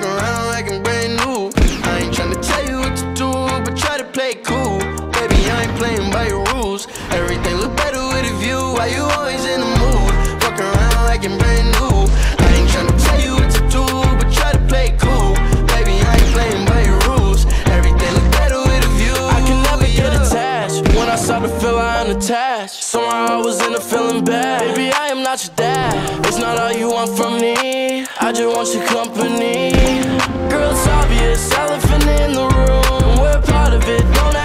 Walk around like I'm brand new. I ain't tryna tell you what to do, but try to play it cool. Baby, I ain't playing by your rules. Everything look better with a view. Why you always in the mood? Walk around like I'm brand new. I ain't tryna tell you what to do, but try to play it cool. Baby, I ain't playing by your rules. Everything look better with a view. I can never get attached. When I start to feel I unattached, somehow I was in a feeling bad. Baby, I am not your dad. It's not all you want from me. I just want your company. Girl, it's obvious, elephant in the room. We're part of it, don't